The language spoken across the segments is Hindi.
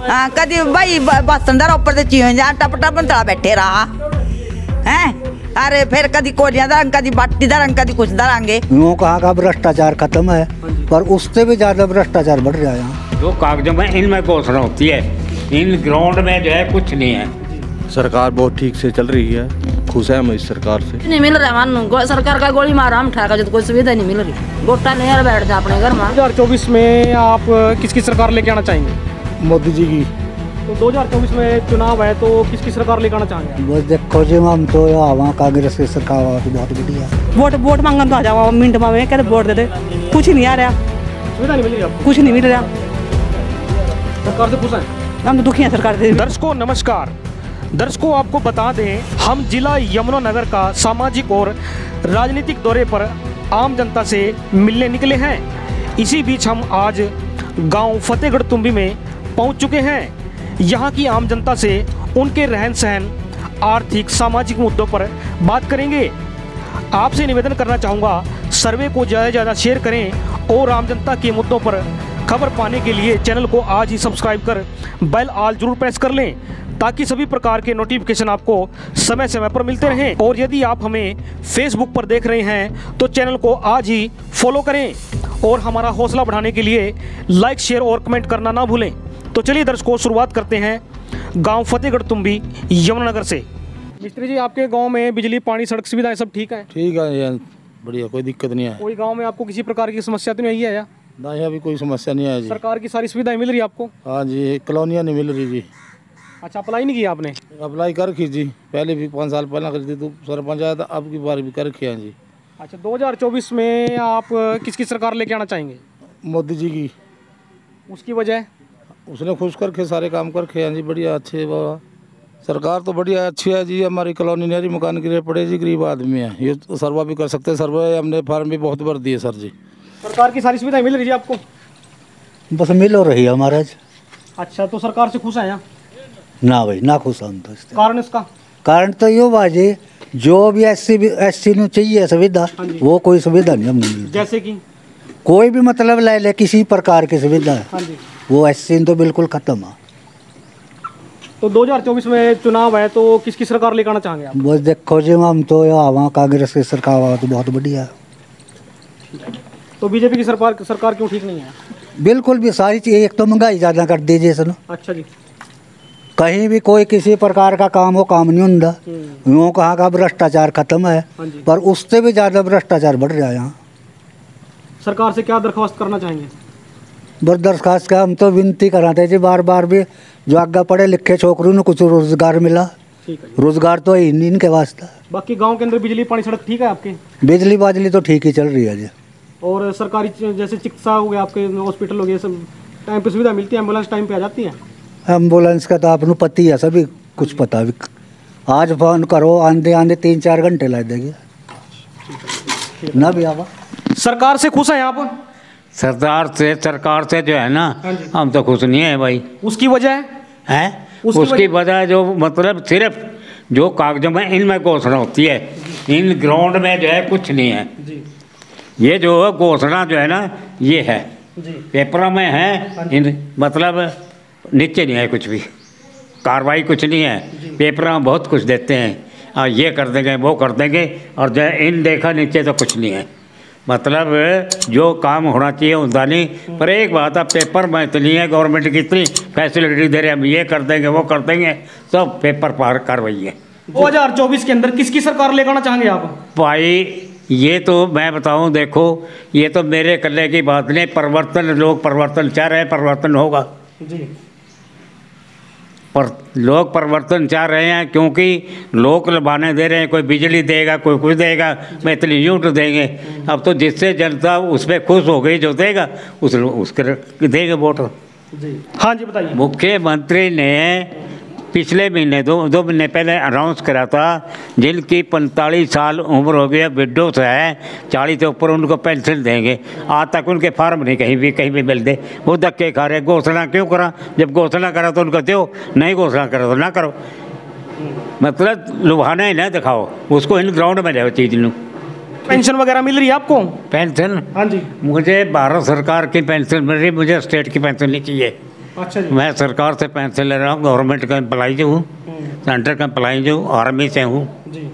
हाँ कदी भाई बसन दा ऊपर ते चीन जा टप टप तला बैठे रहा हैं। अरे फिर कदी कोलियां दा रंग, कदी बाटी दा रंग, कदी कुछ दा रंग। यूँ कहा का भ्रष्टाचार खत्म है, पर उससे भी ज्यादा भ्रष्टाचार बढ़ रहा है यहाँ। जो कागजों में इनमें घोषणा होती है, इन ग्राउंड में जो है कुछ नहीं है। सरकार बहुत ठीक से चल रही है, खुश है हम इस सरकार से। नहीं मिल रहा मानो सरकार का गोली मारा हम ठाका जो कोई सुविधा नहीं मिल रही। गोटा नहीं यार बैठ जा अपने घर में। 2024 में आप किसकी सरकार लेके आना चाहेंगे? मोदी जी की। तो 2024 में चुनाव है तो किसकी सरकार लेके आना चाहेंगे? बस देखो जी हम तो वहाँ कांग्रेस की सरकार बहुत बढ़िया। वोट मांगन तो आ जाओ मिनट में कहते वोट दे दे, कुछ नहीं आ रहा, सुविधा नहीं मिल रही आपको? कुछ नहीं मिल रहा, सरकार से खुश हैं? हम तो दुखी हैं सरकार से। दर्शकों नमस्कार। दर्शकों आपको बता दें, हम जिला यमुनानगर का सामाजिक और राजनीतिक दौरे पर आम जनता से मिलने निकले हैं। इसी बीच हम आज गांव फतेहगढ़ तुम्बी में पहुंच चुके हैं। यहां की आम जनता से उनके रहन सहन, आर्थिक सामाजिक मुद्दों पर बात करेंगे। आपसे निवेदन करना चाहूँगा, सर्वे को ज़्यादा से ज़्यादा शेयर करें और आम जनता के मुद्दों पर खबर पाने के लिए चैनल को आज ही सब्सक्राइब कर बेल आल जरूर प्रेस कर लें, ताकि सभी प्रकार के नोटिफिकेशन आपको समय समय पर मिलते रहें। और यदि आप हमें फेसबुक पर देख रहे हैं तो चैनल को आज ही फॉलो करें और हमारा हौसला बढ़ाने के लिए लाइक, शेयर और कमेंट करना ना भूलें। तो चलिए दर्शकों, शुरुआत करते हैं गांव फतेहगढ़ तुम्बी यमुनानगर से। मिस्त्री जी, आपके गांव में बिजली, पानी, सड़क सुविधाएं सब ठीक है? ठीक है यार, बढ़िया, कोई दिक्कत नहीं है। कोई गाँव में आपको किसी प्रकार की समस्या तो नहीं है या? नहीं, अभी कोई समस्या नहीं है जी। सरकार की सारी सुविधाएं मिल रही है आपको? हाँ जी, कॉलोनियाँ नहीं मिल रही जी। अच्छा, अप्लाई नहीं किया आपने? अप्लाई कर रखी जी, पहले भी 5 साल पहले कर दी तो सरपंच आया था, अब की बार भी कर रखी है जी। अच्छा, 2024 में आप किसकी सरकार लेके आना चाहेंगे? मोदी जी की। उसकी वजह? उसने खुश करके सारे काम करके हैं जी, बढ़िया, अच्छे बाबा। सरकार तो बढ़िया अच्छी है जी। हमारी कॉलोनी नहरी मकान गिरे पड़े जी, गरीब आदमी है, ये तो सर्वा भी कर सकते हैं। सर्वे हमने फार्म भी बहुत भर दिए सर जी। सरकार की सारी सुविधाएं मिल रही है आपको? बस मिल रही है महाराज। अच्छा, तो सरकार से खुश हैं यहाँ? ना भाई, ना खुश हम तो इससे। कारण इसका? कारण तो यो बाजी, जो भी एससी नु चाहिए सुविधा, वो कोई सुविधा नहीं हमने मिली। जैसे कि कोई भी मतलब ले ले किसी प्रकार की सुविधा, हाँ जी, वो एससी तो बिल्कुल खत्म है। तो 2024 में चुनाव है तो किसकी सरकार लेकर आना चाहेंगे आप? बस देखो जी हम तो वहाँ कांग्रेस की सरकार तो बहुत बढ़िया। तो बीजेपी की सरकार क्यों ठीक नहीं है? बिल्कुल भी सारी चीज़, एक तो महंगाई ज़्यादा कर दीजिए सुनो। अच्छा जी। कहीं भी कोई किसी प्रकार का काम हो, काम नहीं होता। यूँ कहा का भ्रष्टाचार खत्म है, पर उससे भी ज़्यादा भ्रष्टाचार बढ़ रहा है यहाँ। सरकार से क्या दरख्वास्त करना चाहेंगे? बस दरख्वास्त का हम तो विनती कराते जी बार बार भी, जो आगे पढ़े लिखे छोकरों ने कुछ रोजगार मिला। ठीक है। रोजगार तो है नहीं इनके वास्ते। बाकी गांव के अंदर बिजली, पानी, सड़क ठीक है आपके? बिजली बाजली तो ठीक ही चल रही है जी। और सरकारी जैसे चिकित्सा हो गया, आपके हॉस्पिटल हो गया, सब टाइम पे सुविधा मिलती है? एम्बुलेंस टाइम पे आ जाती है? एम्बुलेंस का तो आपको पता ही है, सभी कुछ पता भी। आज फोन करो, आंधे आंधे 3-4 घंटे ला देगी ना भी आवा। सरकार से खुश हैं आप? सरकार से जो है ना, हम तो खुश नहीं है भाई। उसकी वजह है? उसकी वजह जो मतलब सिर्फ जो कागजों में इनमें घोषणा होती है, इन ग्राउंड में जो है कुछ नहीं है जी। ये जो घोषणा जो है ना, ये है जी, पेपरों में है, इन मतलब नीचे नहीं है कुछ भी, कार्रवाई कुछ नहीं है। पेपर में बहुत कुछ देते हैं, ये कर देंगे, वो कर देंगे, और जो इन देखा नीचे तो कुछ नहीं है। मतलब जो काम होना चाहिए होता नहीं। पर एक बात है, पेपर में इतनी है, गवर्नमेंट की इतनी फैसिलिटी दे रहे हैं, हम ये कर देंगे, वो कर देंगे, सब पेपर पार कार्रवाई है। 2024 के अंदर किसकी सरकार लेकर आना चाहेंगे आप? भाई ये तो मैं बताऊं, देखो ये तो मेरे कल्ले की बात नहीं, परिवर्तन, लोग परिवर्तन चाह रहे हैं, परिवर्तन होगा जी। पर लोग परिवर्तन चाह रहे हैं क्योंकि लोग लबाने दे रहे हैं, कोई बिजली देगा, कोई कुछ देगा, मैं इतनी यूनिट देंगे। अब तो जिससे जनता उस पर खुश हो गई, जो देगा उसके देंगे वोट जी। हाँ जी, बताइए। मुख्यमंत्री ने पिछले महीने दो महीने पहले अनाउंस करा था, जिनकी 45 साल उम्र हो गई है, विडोस है, 40 से ऊपर, उनको पेंशन देंगे। आज तक उनके फार्म नहीं कहीं भी मिल दे, वो धक्के खा रहे। घोषणा क्यों करा? जब घोषणा करा तो उनको दो, नहीं घोषणा करा तो ना करो। मतलब लुभाना ही ना दिखाओ, उसको इन ग्राउंड में ले चीज़ लूँ। पेंशन वगैरह मिल रही है आपको? पेंशन? हाँ जी। मुझे भारत सरकार की पेंशन मिल रही, मुझे स्टेट की पेंशन नहीं चाहिए। अच्छा जी। मैं सरकार से पेंशन ले रहा हूँ, गवर्नमेंट का एम्प्लॉई जो हूँ, सेंटर का एम्प्लॉई जो हूँ, आर्मी से हूँ, जी।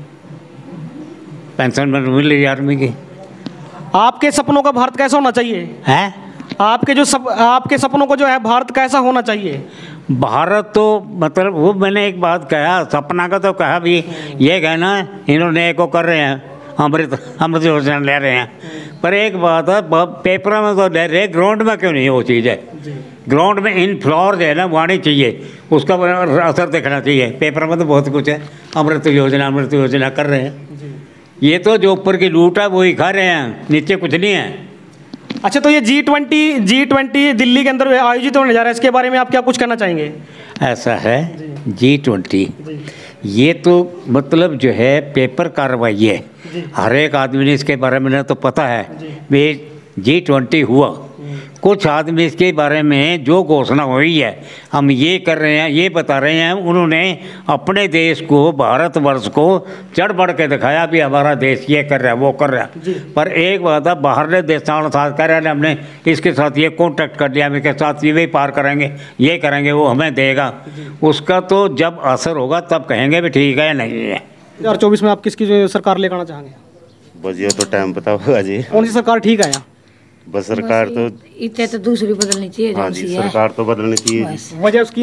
पेंशन में मिल रही है आर्मी की। आपके सपनों का भारत कैसा होना चाहिए? है आपके सपनों को जो है भारत कैसा होना चाहिए? भारत तो मतलब वो मैंने एक बात कहा, सपना का तो कहा भी, ये कहना इन्होंने एको कर रहे हैं, अमृत योजना ले रहे हैं, पर एक बात है, पेपर में तो ले रहे, ग्राउंड में क्यों नहीं वो चीज़ है? ग्राउंड में इन फ्लोर जो है ना वाणी चाहिए, उसका असर दिखना चाहिए। पेपर में तो बहुत कुछ है, अमृत योजना कर रहे हैं, ये तो जो ऊपर की लूट है वही खा रहे हैं, नीचे कुछ नहीं है। अच्छा, तो ये G20 दिल्ली के अंदर आयोजित होने जा रहा है, इसके बारे में आप क्या कुछ कहना चाहेंगे? ऐसा है, G20 ये तो मतलब जो है पेपर कार्रवाई है, हर एक आदमी ने इसके बारे में तो पता है भी G20 हुआ। कुछ आदमी इसके बारे में जो घोषणा हुई है, हम ये कर रहे हैं, ये बता रहे हैं, उन्होंने अपने देश को, भारतवर्ष को चढ़ बढ़ के दिखाया भी हमारा देश ये कर रहा है, वो कर रहा है। पर एक बात है, बाहर ने देशों के साथ कह रहे हैं हमने इसके साथ ये कॉन्टैक्ट कर लिया, हम इसके साथ ये पार करेंगे, ये करेंगे, वो हमें देगा, उसका तो जब असर होगा तब कहेंगे भी ठीक है या नहीं है। 2024 में आप किसकी सरकार लेकर आना चाहेंगे? बस ये तो टाइम पता होगा जी। कौन सी सरकार ठीक है यहाँ? बस सरकार तो इतने तो दूसरी बदलनी चाहिए। हाँ जी, सरकार तो बदलनी चाहिए। वजह उसकी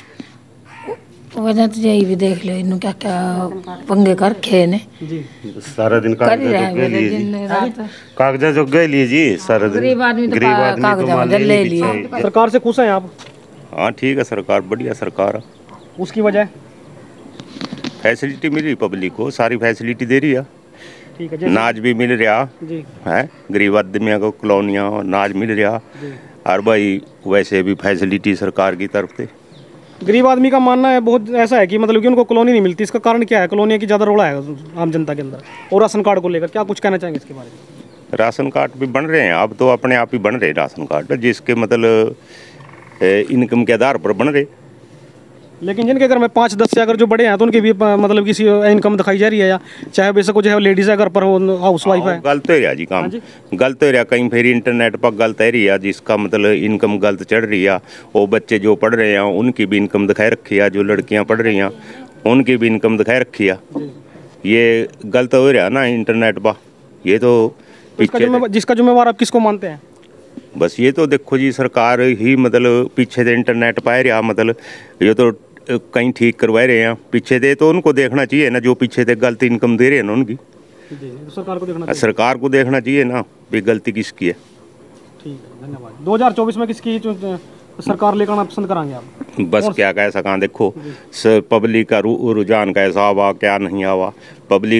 वजह तो यही भी देख लो, इन्होंने क्या क्या पंगे कर रखे ने जी। सारा दिन कागज जो लिए जी, कागज जो गए लिए जी सारा दिन। गरीब आदमी तो कागज ले लिए। सरकार से खुश हैं आप? हाँ ठीक है, सरकार बढ़िया सरकार है। उसकी वजह? फैसिलिटी मिल रही पब्लिक को, सारी फैसिलिटी दे रही है, ठीक है। नाज भी मिल रहा जी है, गरीब आदमियों को कॉलोनियाँ नाज मिल रहा, और भाई वैसे भी फैसिलिटी सरकार की तरफ से। गरीब आदमी का मानना है बहुत ऐसा है कि मतलब कि उनको कॉलोनी नहीं मिलती, इसका कारण क्या है? कॉलोनी की ज़्यादा रोड़ा है आम जनता के अंदर, और राशन कार्ड को लेकर क्या कुछ कहना चाहेंगे इसके बारे में? राशन कार्ड भी बन रहे हैं, अब तो अपने आप ही बन रहे राशन कार्ड, जिसके मतलब इनकम के आधार पर बन रहे। लेकिन जिनके घर में 5-10 से अगर जो बड़े हैं तो उनकी भी मतलब किसी इनकम दिखाई जा रही है, या चाहे बेशक वो जो है लेडीज़ है घर पर हो, हाउस वाइफ है। गलत हो रहा जी काम, गलत हो रहा, कहीं फिर इंटरनेट पर गलत है रही है, जिसका मतलब इनकम गलत चढ़ रही है। वो बच्चे जो पढ़ रहे हैं उनकी भी इनकम दिखाई रखी है, जो लड़कियां पढ़ रही हैं उनकी भी इनकम दिखाई रखी है। ये गलत हो रहा ना इंटरनेट पर, ये तो जिसका जिम्मेवार आप किसको मानते हैं? बस ये तो देखो जी, सरकार ही मतलब पीछे से इंटरनेट पाए रहा, मतलब ये तो कहीं ठीक करवा रहे हैं पीछे से, तो उनको देखना चाहिए ना, जो पीछे से गलत इनकम दे रहे हैं ना उनकी। सरकार को देखना चाहिए। सरकार को देखना चाहिए ना भी गलती किसकी है। ठीक है, धन्यवाद। 2024 में किसकी सरकार लेकर आना पसंद कराएंगे आप? बस क्या कह सका, देखो पब्लिक का रुझान कैसा आवा क्या नहीं आवा, पब्लिक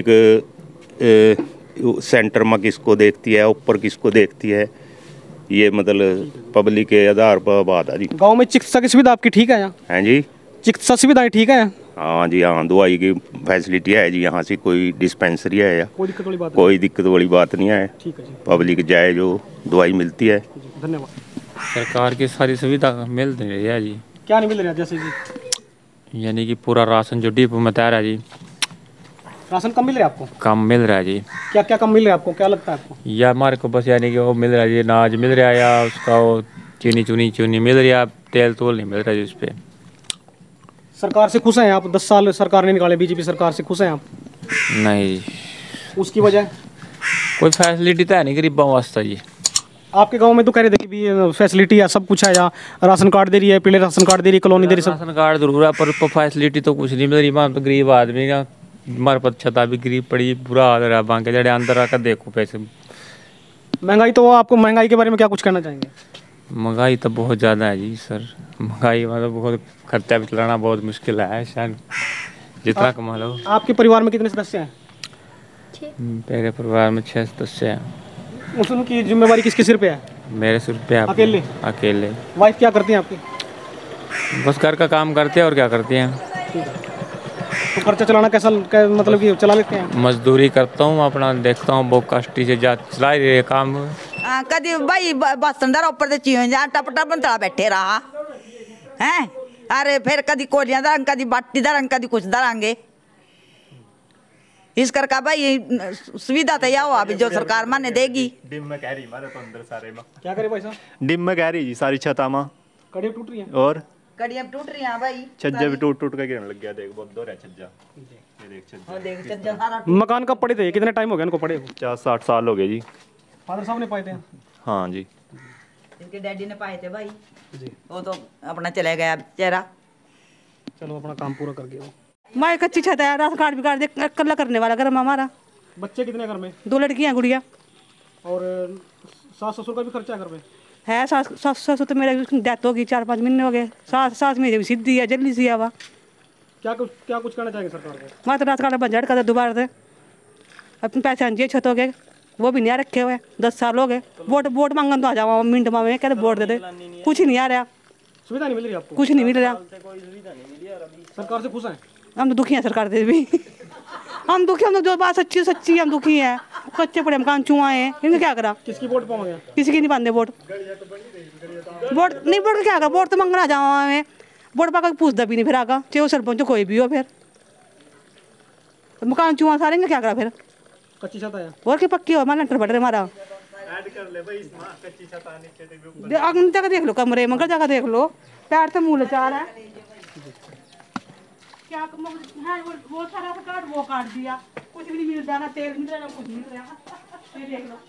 सेंटर में किसको देखती है, ऊपर किसको देखती है, ये मतलब पब्लिक के आधार पर बात है जी। गाँव में चिकित्सा की सुविधा आपकी ठीक है यहाँ? हैं जी, चिकित्सा सुविधाएं ठीक है? हाँ जी, हाँ दवाई की फैसिलिटी है जी, यहाँ से कोई डिस्पेंसरी है या कोई दिक्कत वाली बात नहीं है। ठीक है जी, पब्लिक जाए जो दवाई मिलती है। धन्यवाद। सरकार की सारी सुविधा मिल रही है जी। क्या नहीं मिल रहा? जैसे कि यानी कि पूरा राशन जो डिपो में तैयार है जी। राशन कम मिल रहा है आपको? कम मिल रहा है जी। क्या क्या कम मिल रहा है आपको, क्या लगता है आपको? या हमारे को बस यानी कि वो मिल रहा है जी, अनाज मिल रहा है, या उसका वो चीनी मिल रही है, तेल तोल नहीं मिल रहा है जी। उस पर सरकार से खुश हैं आप? 10 साल सरकार ने निकाले, बीजेपी सरकार से खुश हैं आप? नहीं। उसकी वजह? कोई फैसिलिटी तो है नहीं गरीबों वास्ते जी। आपके गांव में तो कह रहे थे कि भी फैसिलिटी है, सब कुछ है, या राशन कार्ड दे रही है, पीले राशन कार्ड दे रही है, कॉलोनी दे रही है, राशन कार्ड जरूर है पर फैसिलिटी तो कुछ नहीं मिल रही। वहाँ तो गरीब आदमी ना, हमारे पास छता भी गरीब पड़ी, बुरा हाल रहा, बांके जड़े अंदर आकर देखो पैसे। महंगाई तो आपको, महंगाई के बारे में क्या कुछ कहना चाहेंगे? महंगाई तो बहुत ज़्यादा है जी सर, महंगाई मतलब बहुत खर्चा भी चलाना बहुत मुश्किल है शायद, जितना कमा लो। आपके परिवार में कितने सदस्य हैं? मेरे परिवार में 6 सदस्य हैं। उनकी जिम्मेवारी किसके सिर पे है? मेरे सिर पे। अकेले? अकेले। वाइफ क्या करती हैं आपकी? बस घर का काम करते हैं और क्या करती हैं। तो खर्चा चलाना कैसा मतलब कि चला लेते हैं? मजदूरी करता हूँ अपना, देखता हूँ बहुत कष्टी से चला ही रहे काम। कदी भाई बसंदर ऊपर से चीज टप टप तला बैठे रहा हैं, अरे फिर कदी कोलियां दरंग, कदी बाटी दरंग, कदी कुछ दरांगे। इस करके भाई सुविधा तो यह हुआ अभी जो सरकार माने देगी। डिम में कह रही मारे तो अंदर सारे में क्या करे भाई साहब? डिम में कह रही जी सारी छता में कड़ियाँ टूट रही हैं और कड़ियाँ टूट रही हैं भाई, छज्जा भी टूट के गिरने लग गया। देख बहुत दो है छज्जा, ये देख छज्जा। और देख छज्जा सारा मकान कब पड़े थे, कितने टाइम हो गया इनको पड़े? 50-60 साल हो गए जी। फादर साहब ने पाए थे? हाँ जी, इनके डैडी ने पाए थे भाई जी। वो तो अपना चले गया बेचारा। चलो अपना काम पूरा कर गया। मैं कच्ची छत है, राशन कार्ड भी काट दे, कल्ला करने वाला घर में हमारा। बच्चे कितने घर में? 2 लड़कियां गुड़िया। और सास ससुर का भी खर्चा है घर में? है सास ससुर तो मेरे डेथ हो गई, 4-5 महीने हो गए। सास मेरी भी सीधी है, जल्दी सी है वह। क्या कुछ कहना चाहेंगे सरकार को? मैं तो राशन कार्ड बंद कर दोबारा से, अपने पैसे आंजिए छत हो गए, वो भी नहीं रखे हुए, 10 साल हो गए। वोट मांगन तो आ जाओ मिनट में, कहते वोट दे दे, कुछ नहीं आ रहा। सुविधा नहीं मिल रही आपको? कुछ नहीं मिल रहा। सरकार से खुश हैं? हम तो दुखी हैं सरकार से भी। हम दुखी, हम तो जो बात सच्ची हम दुखी हैं। कच्चे पड़े मकान चुआए हैं, इनका क्या करा? किसकी वोट पाओगे? किसी की नहीं पाते वोट नहीं, वोट क्या करा? वोट तो मंगना जाओ हमें, वोट पा पूछता भी नहीं फिर आगा, चाहे वो सरपंच कोई भी हो। फिर मकान चुआ सारे क्या करा फिर? कच्ची छत है और की पक्की हो, हमारा लेंटर बढ़ रहे हमारा। अगन जगह देख लो, कमरे मगर जगह देख लो, पैर से मुँह लचार है। क्या वो सारा वो काट दिया, कुछ भी नहीं मिल रहा, ना तेल मिल रहा, ना कुछ मिल रहा। ये देख लो,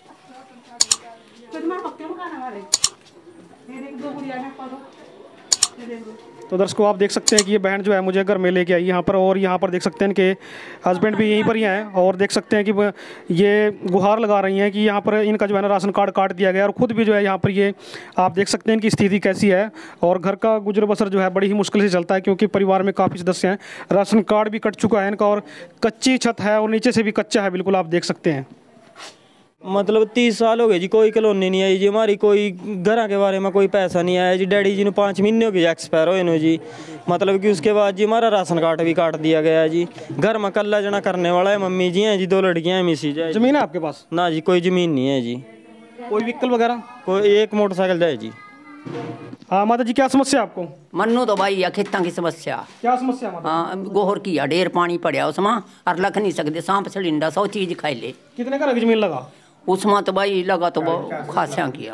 तो तुम्हारे पक्के मकान हमारे, ये देख 2 गुड़िया है, ये देख लो। तो दर्शकों आप देख सकते हैं कि ये बहन जो है मुझे घर में लेके आई यहाँ पर, और यहाँ पर देख सकते हैं इनके हस्बैंड भी यहीं पर ही हैं, और देख सकते हैं कि ये गुहार लगा रही हैं कि यहाँ पर इनका जो है ना राशन कार्ड काट दिया गया, और ख़ुद भी जो है यहाँ पर ये आप देख सकते हैं इनकी स्थिति कैसी है। और घर का गुजर बसर जो है बड़ी ही मुश्किल से चलता है, क्योंकि परिवार में काफ़ी सदस्य हैं। राशन कार्ड भी कट चुका है इनका, और कच्ची छत है, और नीचे से भी कच्चा है बिल्कुल, आप देख सकते हैं। मतलब 30 साल हो गए जी, कोई कॉलोनी नहीं आई जी हमारी, कोई घर के बारे में कोई पैसा नहीं आया जी। डैडी जी ने 5 महीने हो गए एक्सपायर होए नो जी। मतलब कि उसके बाद जी हमारा राशन कार्ड भी काट दिया गया जी। घर में कल्ला जना करने वाला है, मम्मी जी हैं जी, 2 लड़कियां हैं, मिसी जी। ज़मीन है आपके पास? ना जी, कोई ज़मीन नहीं है जी। कोई व्हीकल वगैरह? कोई एक मोटरसाइकिल है जी। हाँ माता जी, क्या समस्या आपको? मन्नू तो भाई या खेतों की समस्या। क्या समस्या माता? हाँ, गोहर की ढेर पानी पड़ा उसमें, और रख नहीं सकते, सांप सलिंडा 100 चीज खाई ले। कितने घर की जमीन लगा उसमें? तो भाई लगा तो बहुत खासा किया,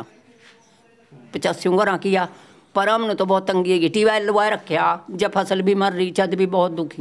85 घर किया, पर हमने तो बहुत तंगी की। ट्यूबवेल लगा रखा, जब फसल भी मर रही, छत भी बहुत दुखी।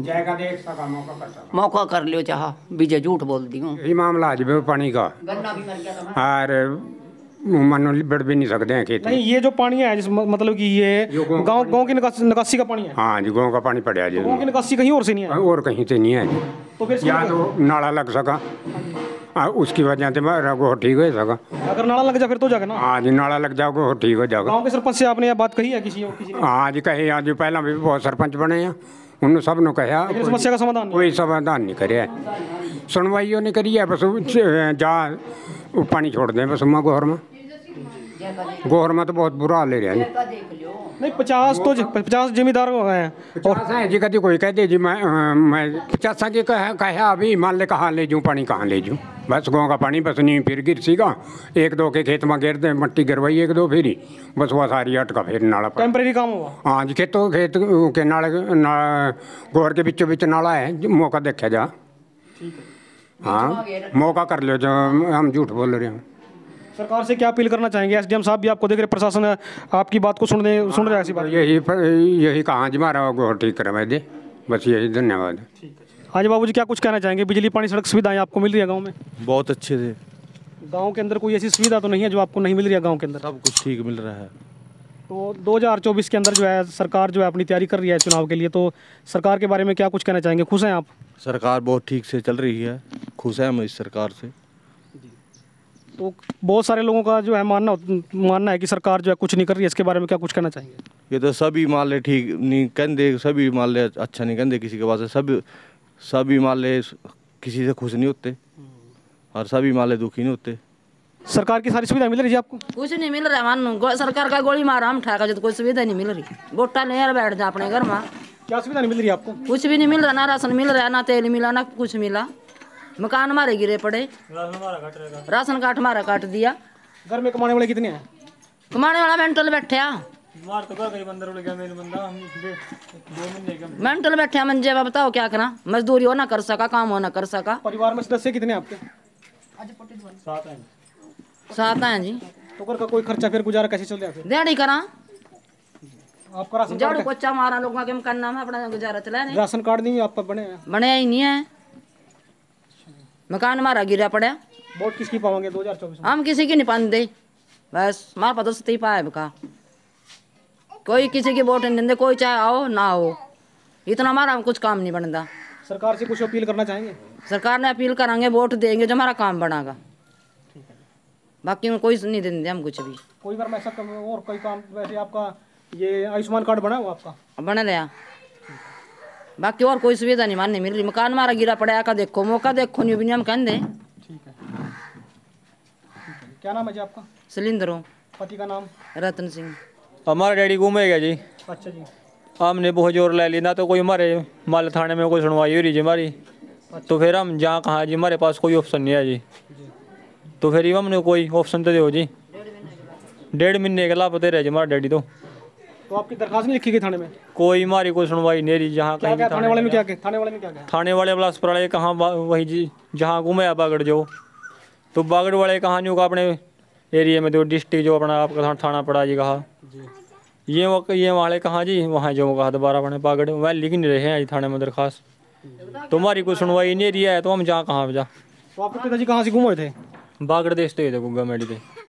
मौका कर लियो चाह, बीजे झूठ बोल दी हूँ। ये मामला आज भी पानी का, गन्ना भी मर गया और मानो बढ़ भी नहीं सकते हैं खेत। नहीं, ये जो पानी है जिस मतलब कि ये गांव की निकासी का पानी है? हाँ जी, गाँव का पानी पड़ा जी। गांव की निकासी कहीं और से नहीं है? और कहीं से नहीं है जी। तो फिर या तो नाला लग सका, उसकी वजह से गोहर ठीक हो सका। अगर नाला लग जाए फिर तो जाएगा ना? हाँ जी, नाला लग जाओ गोहर ठीक हो जाएगा। गांव के सरपंच से आपने यह बात कही है किसी ने? हाँ जी, कहे आज पहला भी बहुत सरपंच बने हैं, उन्होंने सब ने कहा समस्या का समाधान कोई समाधान नहीं करे, सुनवाइयों नहीं करी है। बस जहाँ पानी छोड़ दें बस गोहर में। गोहर में तो बहुत बुरा हाल है। नहीं, 50 जमींदार हैं। 50 है जी, कभी कोई कह दे जी मैं 50 जी कहा अभी मान ले कहाँ ले जाऊँ पानी, कहाँ ले जाऊँ। बस गाँव का पानी बस नहीं फिर गिर सीगा, 1-2 के खेत में गिर दे, मट्टी गिरवाई 1-2 फिर बस वह सारी अटका फिर नाला पर। टेम्परेरी काम हुआ? हाँ जी, खेत के नाले गोहर के बीचों बीच नाला है, मौका देखा जा। हाँ, मौका कर लो, जो हम झूठ बोल रहे हैं। सरकार से क्या अपील करना चाहेंगे? एसडीएम साहब भी आपको देख रहे, प्रशासन आपकी बात को सुन रहे ऐसी बात? यही कहाँ जी हमारा गोहर ठीक करवा दे, बस यही। धन्यवाद। हाँ जी बाबू जी, क्या कुछ कहना चाहेंगे? बिजली पानी सड़क सुविधाएं आपको मिल रही है गाँव में? बहुत अच्छे से। गाँव के अंदर कोई ऐसी सुविधा तो नहीं है जो आपको नहीं मिल रही है गाँव के अंदर? सब कुछ ठीक मिल रहा है। तो 2024 के अंदर जो है सरकार जो है अपनी तैयारी कर रही है चुनाव के लिए, तो सरकार के बारे में क्या कुछ कहना चाहेंगे? खुश हैं आप? सरकार बहुत ठीक से चल रही है, खुश हैं हम इस सरकार से। तो बहुत सारे लोगों का जो है मानना है कि सरकार जो है कुछ नहीं कर रही है, इसके बारे में क्या कुछ कहना चाहेंगे? ये तो सभी माले ठीक नहीं कहते, सभी माले अच्छा नहीं कहते किसी के पास, सभी माले किसी से खुश नहीं होते, और सभी माले दुखी नहीं होते। सरकार की सारी सुविधा मिल रही है आपको? कुछ नहीं मिल रहा मानो, सरकार का गोली मारा हम ठाका, जो कोई सुविधा नहीं मिल रही। गोटा ले बैठ जा अपने घर में। क्या सुविधा नहीं मिल रही है आपको? कुछ भी नहीं मिल रहा, ना राशन मिल रहा है, ना तेल मिला, ना कुछ मिला। मकान हमारे गिरे पड़े, राशन कार्ड हमारा काट दिया। घर में कमाने वाले कितने हैं? कमाने वाला मेंटल बैठे, मेंटल बैठे मंजे में, बताओ क्या करा? मजदूरी हो ना कर सका, काम हो ना कर सका। परिवार में सदस्य कितने हैं आपके? 7 हैं जी। तो घर का कोई खर्चा फिर गुजारा कैसे चल रहा है? दिहाड़ी करा, आपका राशन झाड़ू कार्ड पोछा मारा लोगों के मकान में अपना गुजारा चला नहीं। राशन कार्ड नहीं आपका बने हैं? बने ही नहीं है, मकान हमारा गिरा पड़ा। वोट किसकी पाओगे 2024 में? हम किसी की नहीं पाते, बस हमारा पता सती पाए का कोई किसी की वोट नहीं देते, कोई चाहे आओ ना हो, इतना हमारा कुछ काम नहीं बनता। सरकार से कुछ अपील करना चाहेंगे? सरकार ने अपील करांगे, वोट देंगे जो हमारा काम बनागा, बाकी में कोई नहीं देंगे हम कुछ भी। कोई बार ऐसा और कोई काम वैसे आपका ये आयुष्मान कार्ड बना हुआ आपका? बना रहा, बाकी और कोई सुविधा नहीं मानने मिल रही। मकान हमारा गिरा पड़ा का देखो, मौका देखो नहीं भी हम कहते। ठीक है, क्या नाम है जी आपका? सिलेंडरों। पति का नाम? रतन सिंह। हमारा डैडी घूमे गया जी। अच्छा जी। हमने बहुत जोर ले ली ना, तो कोई हमारे माल थाने में कोई सुनवाई हो रही जी हमारी। तो फिर हम जहाँ कहाँ जी हमारे पास कोई ऑप्शन नहीं है जी। तो फिर हमने कोई ऑप्शन तो दो जी। 1.5 महीने के लापते रहे जी हमारा डैडी। तो आपकी दरखास्त नहीं लिखी गई थाने में? कोई हमारी कोई सुनवाई नहीं रही। जहाँ कहीं थाने वाले में क्या कहे? थाने वाले में क्या कहे? थाने वाले बिलासपुर वाले कहाँ वही जी जहाँ घूमे बागड़ जो, तो बागड़ वाले कहाँ जो का अपने एरिया में, तो डिस्ट्रिक्ट जो अपना आपका थाना पड़ा जी कहा, ये वाले कहाँ जी वहाँ जो कहा दोबारा अपने बागड़ वह लिख नहीं रहे हैं थाने में दरखास्त। तो हमारी कोई सुनवाई नहीं रही है, तो हम जहाँ कहाँ जा। तो आपके पिताजी कहाँ से घूमे थे? बागड़ देश थे गुग्गा मेडी थे।